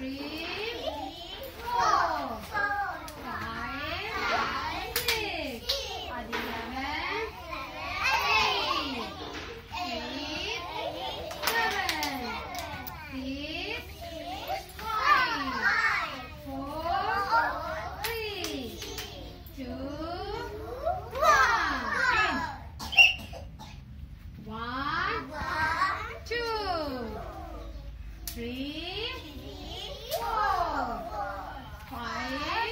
3, 4, 5, 6. Add 11, 8, 7, 6, 5, 4, 3, 2, 1. 1, 2, 3, 4, 5.